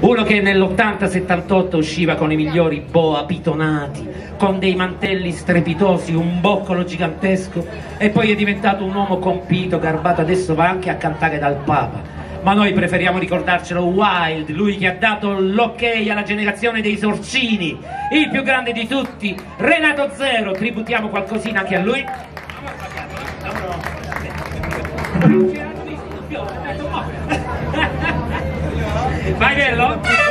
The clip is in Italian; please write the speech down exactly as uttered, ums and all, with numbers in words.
uno che nell'ottanta settantotto usciva con i migliori boa pitonati, con dei mantelli strepitosi, un boccolo gigantesco, e poi è diventato un uomo compito, garbato, adesso va anche a cantare dal Papa. Ma noi preferiamo ricordarcelo Wild, lui che ha dato l'ok alla generazione dei sorcini, il più grande di tutti, Renato Zero. Tributiamo qualcosina anche a lui. Vai bello!